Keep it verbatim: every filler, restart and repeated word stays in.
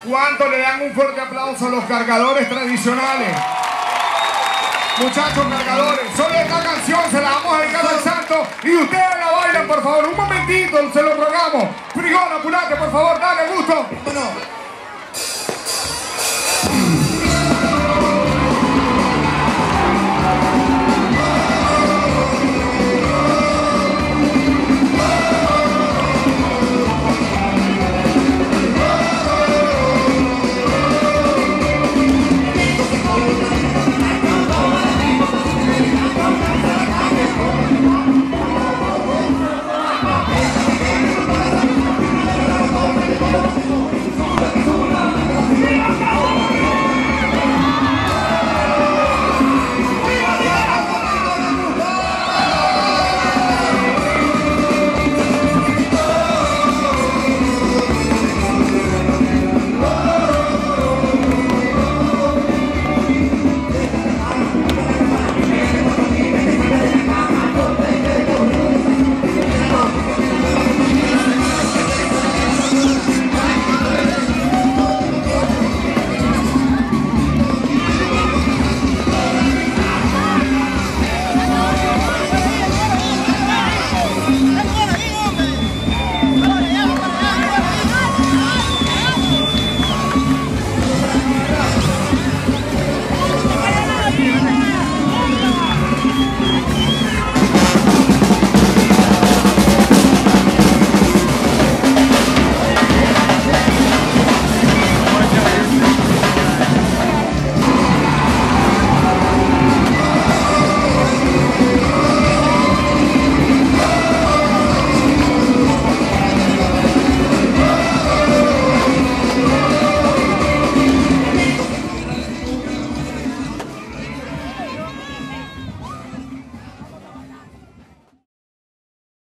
¿Cuánto le dan un fuerte aplauso a los cargadores tradicionales? Muchachos cargadores, solo esta canción se la vamos a dedicar al santo y ustedes la bailan, por favor. Un momentito, se lo rogamos. Frigón, apurate, por favor, dale gusto. Bueno.